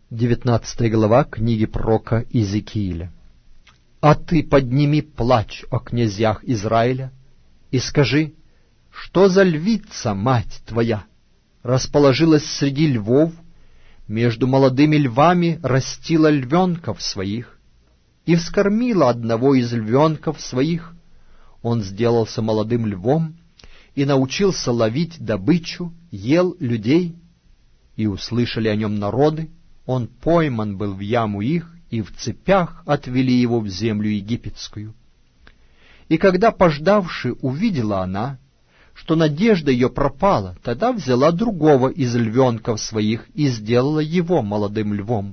19 глава книги пророка Иезекииля. «А ты подними плач о князьях Израиля и скажи, что за львица, мать твоя, расположилась среди львов, между молодыми львами растила львенков своих, и вскормила одного из львенков своих. Он сделался молодым львом и научился ловить добычу, ел людей, и услышали о нем народы. Он пойман был в яму их, и в цепях отвели его в землю египетскую. И когда, пождавши, увидела она, что надежда ее пропала, тогда взяла другого из львенков своих и сделала его молодым львом.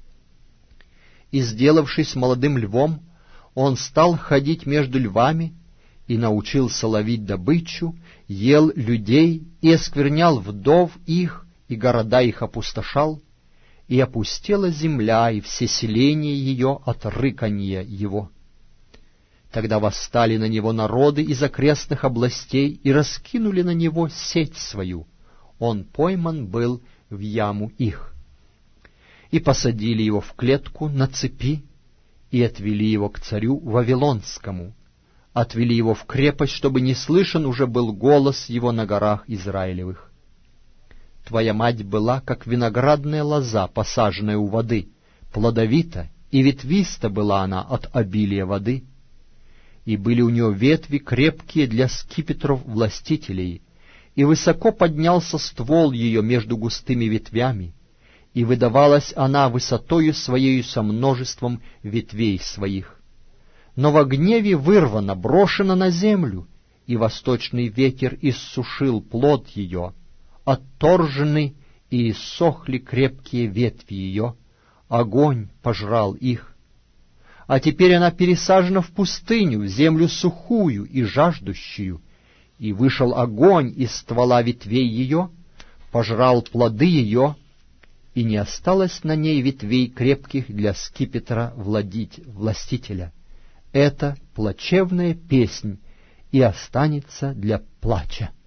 И, сделавшись молодым львом, он стал ходить между львами и научился ловить добычу, ел людей и осквернял вдов их, и города их опустошал, и опустела земля и все селения ее от рыканья его. Тогда восстали на него народы из окрестных областей и раскинули на него сеть свою. Он пойман был в яму их. И посадили его в клетку на цепи, и отвели его к царю Вавилонскому, отвели его в крепость, чтобы не слышен уже был голос его на горах Израилевых. Твоя мать была, как виноградная лоза, посаженная у воды, плодовита и ветвиста была она от обилия воды, и были у нее ветви крепкие для скипетров властителей, и высоко поднялся ствол ее между густыми ветвями, и выдавалась она высотою своею со множеством ветвей своих. Но во гневе вырвана, брошена на землю, и восточный ветер иссушил плод ее, отторжены и иссохли крепкие ветви ее, огонь пожрал их. А теперь она пересажена в пустыню, в землю сухую и жаждущую, и вышел огонь из ствола ветвей ее, пожрал плоды ее, и не осталось на ней ветвей крепких для скипетра властителя. Это плачевная песнь, и останется для плача.